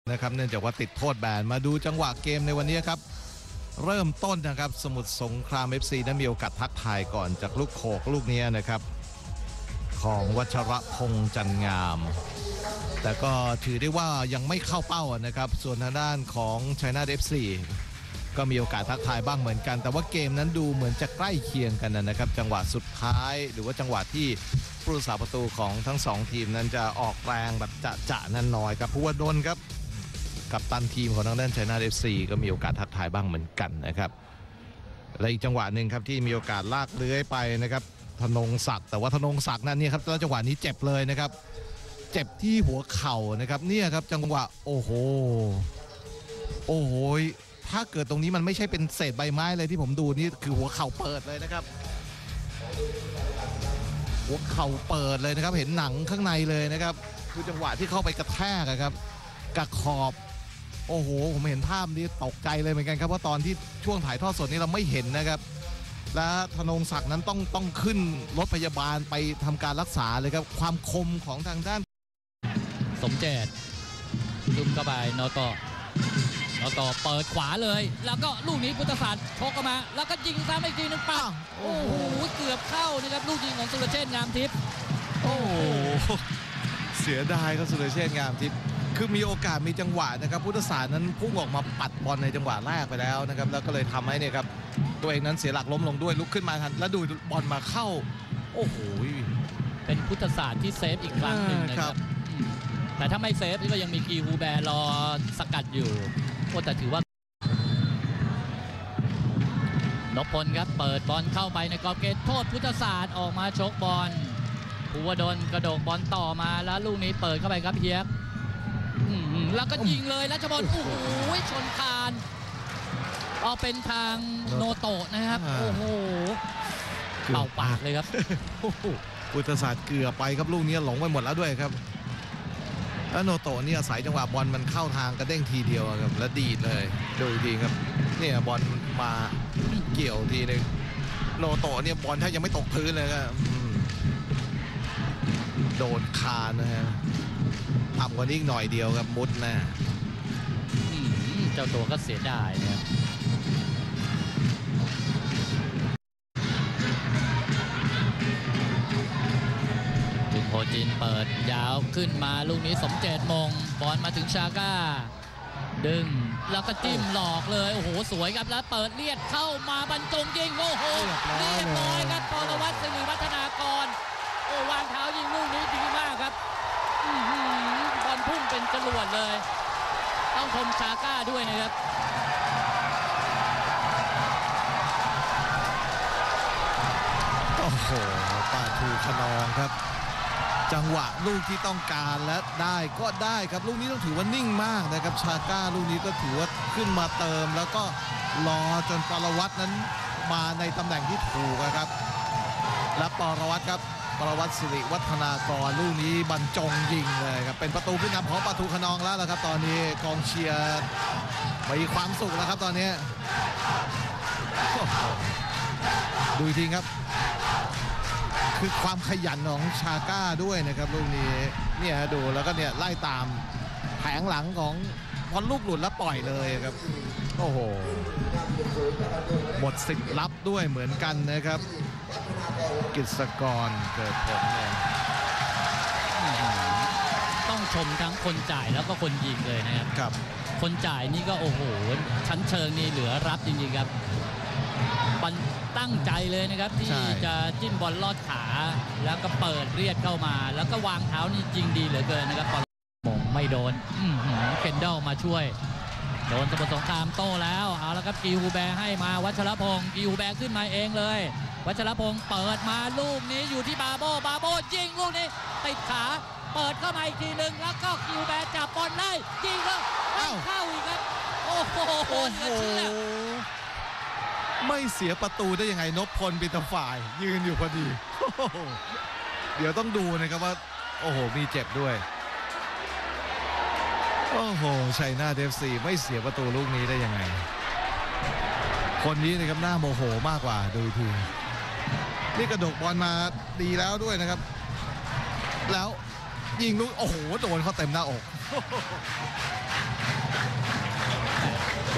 นะครับเนื่องจากว่าติดโทษแบนมาดูจังหวะเกมในวันนี้ครับเริ่มต้นนะครับสมุทรสงคราม FC นั้นมีโอกาสทักทายก่อนจากลูกโขกลูกนี้นะครับของวัชรพงษ์จันงามแต่ก็ถือได้ว่ายังไม่เข้าเป้านะครับส่วนทางด้านของชัยนาท FC ก็มีโอกาสทักทายบ้างเหมือนกันแต่ว่าเกมนั้นดูเหมือนจะใกล้เคียงกันนะครับจังหวะสุดท้ายหรือว่าจังหวะที่ผู้รักษาประตูของทั้ง2ทีมนั้นจะออกแรงแบบจะนั้นน้อยครับผู้ว่าดนครับกับตันทีมของทางด้านชัยนาท FC ก็มีโอกาสทักทายบ้างเหมือนกันนะครับและอีกจังหวะหนึ่งครับที่มีโอกาสลากเลื้อยไปนะครับธนงศักดิ์แต่ว่าธนงศักดิ์นั้นเนี่ยครับแล้วจังหวะนี้เจ็บเลยนะครับเจ็บที่หัวเข่านะครับเนี่ยครับจังหวะโอ้โหถ้าเกิดตรงนี้มันไม่ใช่เป็นเศษใบไม้เลยที่ผมดูนี่คือหัวเข่าเปิดเลยนะครับหัวเข่าเปิดเลยนะครับเห็นหนังข้างในเลยนะครับคือจังหวะที่เข้าไปกระแทกครับกับขอบโอ้โหผมเห็นภาพนี้ตกใจเลยเหมือนกันครับว่าตอนที่ช่วงถ่ายทอดสดนี้เราไม่เห็นนะครับและธนงศักดิ์นั้นต้องขึ้นรถพยาบาลไปทำการรักษาเลยครับความคมของทางด้านสมเจตจุ่มเข้าไปโนโตเปิดขวาเลยแล้วก็ลูกนี้พุทธศาสตร์ชกเข้ามาแล้วก็ยิงซ้ำอีกทีนึงปังโอ้โหเกือบเข้านะครับลูกยิงของสุรเชษฐ์งามทิพย์โอ้โหเสียดายครับสุรเชษฐ์งามทิพย์คือมีโอกาสมีจังหวะนะครับพุทธศาสตร์นั้นพุ่งออกมาปัดบอลในจังหวะแรกไปแล้วนะครับแล้วก็เลยทำให้เนี่ยครับตัวเองนั้นเสียหลักล้มลงด้วยลุกขึ้นมาทันแล้วดูบอลมาเข้าโอ้โหเป็นพุทธศาสตร์ที่เซฟอีกครั้งหนึ่งนะครับแต่ถ้าไม่เซฟก็ยังมีกีฮูแบร์รอสกัดอยู่แต่ถือว่านพพลครับเปิดบอลเข้าไปในกรอบเขตโทษพุทธศาสตร์ออกมาชกบอลภูวดลกระโดดบอลต่อมาแล้วลูกนี้เปิดเข้าไปครับเฮียกแล้วก็ยิงเลยรัชบอลโอ้โหชนคานเอาเป็นทางโนโตะนะครับโอ้โหเป่าปากเลยครับพุทธศาสตร์เกือบไปครับลูกนี้หลงไปหมดแล้วด้วยครับแล้วโนโตะนี่อาศัยจังหวะบอลมันเข้าทางกระเด้งทีเดียวครับแล้วดีดเลยดูอีกทีครับเนี่ยบอลมาเกี่ยวทีนึงโนโตะเนี่ยบอลถ้ายังไม่ตกพื้นเลยครับโดนคานนะฮะต่ำกว่านี้อีกหน่อยเดียวครับมุดนะเจ้าตัวก็เสียดายนะโฮจินเปิดยาวขึ้นมาลูกนี้สมเจตมงบอลมาถึงชาก้าดึงแล้วก็จิ้มหลอกเลยโอ้โหสวยครับแล้วเปิดเลียดเข้ามาบรรจงยิงโอ้โหเรียบร้อยครับปรวัตร สิริวัฒนากรโอ้วางเท้ายิงลูกนี้ดีมากครับบอลพุ่งเป็นจรวดเลยต้องชมชาก้าด้วยนะครับโอ้โหปาทูขนองครับจังหวะลูกที่ต้องการและได้ก็ได้ครับลูกนี้ต้องถือว่านิ่งมากนะครับชาก้าลูกนี้ก็ถือว่าขึ้นมาเติมแล้วก็รอจนปรวัตรนั้นมาในตำแหน่งที่ถูกครับและปรวัตรครับปรวัตร สิริวัฒนากรลูกนี้บรรจงยิงเลยครับเป็นประตูขึ้นนำของปาทูขนองแล้วนะครับตอนนี้กองเชียร์มีความสุขแล้วครับตอนนี้ดูทีครับคือความขยันของชาก้าด้วยนะครับลูกนี้เนี่ยดูแล้วก็เนี่ยไล่ตามแผงหลังของพอลูกหลุดแล้วปล่อยเลยครับโอ้โหหมดสิทธิ์รับด้วยเหมือนกันนะครับกฤษกรเกิดผลเลยต้องชมทั้งคนจ่ายแล้วก็คนยิงเลยนะครับคนจ่ายนี่ก็โอ้โหชั้นเชิงนี่เหลือรับจริงๆครับบอลตั้งใจเลยนะครับที่จะจิ้มบอลลอดขาแล้วก็เปิดเรียดเข้ามาแล้วก็วางเท้านี่จริงดีเหลือเกินนะครับบอลมงไม่โดนเคนเดลมาช่วยโดนสมุทรสงครามโต้แล้วเอาแล้วครับกีฮูแบร์ให้มาวัชรพงศ์กีฮูแบร์ขึ้นมาเองเลยวัชรพงศ์เปิดมาลูกนี้อยู่ที่บาโบยิงลูกนี้ติดขาเปิดเข้ามาอีกทีหนึ่งแล้วก็กีฮูแบร์จับบอลได้ยิงแล้วเข้าอีกครับโอ้โหไม่เสียประตูได้ยังไงนพพลเป็นฝ่ายยืนอยู่พอดีเดี๋ยวต้องดูนะครับว่าโอ้โหมีเจ็บด้วยโอ้โหชัยนาท FC ไม่เสียประตูลูกนี้ได้ยังไงคนนี้นะครับหน้าโมโหมากกว่าดูทีนี่กระโดดบอลมาดีแล้วด้วยนะครับแล้วยิงลูกโอ้โหโดนเขาเต็มหน้าอก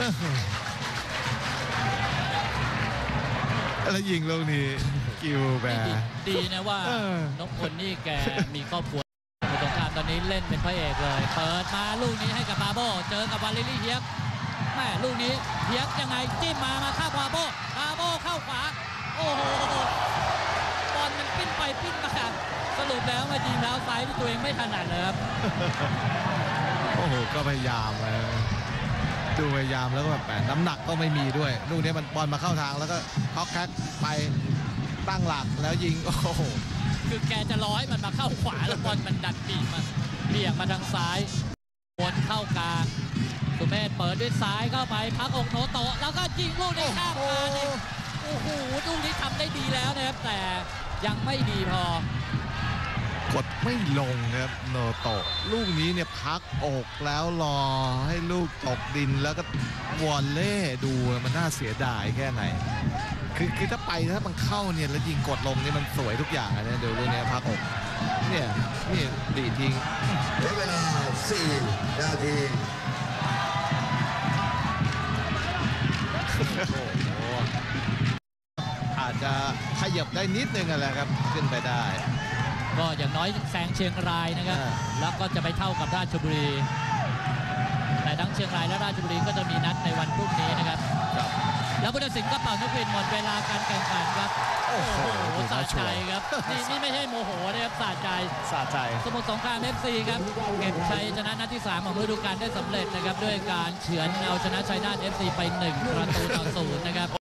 แล้วยิงลูกนี้กิวแบร์ดีนะว่านพพลนี่แกมีครอบครัวสมุทรสงครามตอนนี้เล่นเป็นพระเอกเลยเปิดมาลูกนี้ให้กับบาโบเจอกับวาเลรี่เฮียกแม่ลูกนี้เฮียกยังไงจิ้มมาข้ามบาโบเข้าขวาโอ้โหบอลมันปิ้นไปปิ้นมาสรุปแล้วมายิงเท้าซ้ายที่ตัวเองไม่ถนัดเลยครับโอ้โหก็พยายามดูพยายามแล้วก็แบบน้ำหนักก็ไม่มีด้วยลูกนี้มันบอลมาเข้าทางแล้วก็ท็อกแคกไปตั้งหลักแล้วยิงโอ้โหคือแกจะรอให้มันมาเข้าขวาแล้วบอลมันดันปีกมาเบี่ยงมาทางซ้ายวนเข้ากลางสุเมธเปิดด้วยซ้ายเข้าไปพักอกโนโตะแล้วก็ยิงลูกนี้ข้ามมาโอ้โหลูกนี้ทำได้ดีแล้วนะครับแต่ยังไม่ดีพอกดไม่ลงครับโนโตะลูกนี้เนี่ยพักอกแล้วรอให้ลูกตกดินแล้วก็วอลเล่ดูมันน่าเสียดายแค่ไหนคือถ้ามันเข้าเนี่ยแล้วยิงกดลงนี่มันสวยทุกอย่างนะเดี๋ยวลูกนี้พักอกเนี่ยนี่ดีทิ้งเวลา4 นาทีอาจจะขยับได้นิดนึงอะไรครับขึ้นไปได้ก็อย่างน้อยแซงเชียงรายนะครับแล้วก็จะไปเท่ากับราชบุรีแต่ทั้งเชียงรายและราชบุรีก็จะมีนัดในวันพรุ่งนี้นะครับแล้วผู้ตัดสินก็เป่านกหวีดหมดเวลาการแข่งขันครับโอ้โหสะใจครับนี่ไม่ใช่โมโหนะครับสะใจสมุทรสงคราม FC ครับเก็บชัยชนะนัดที่3ของฤดูกาลได้สำเร็จนะครับด้วยการเฉือนเอาชนะชัยนาท FC ไป1-0นะครับ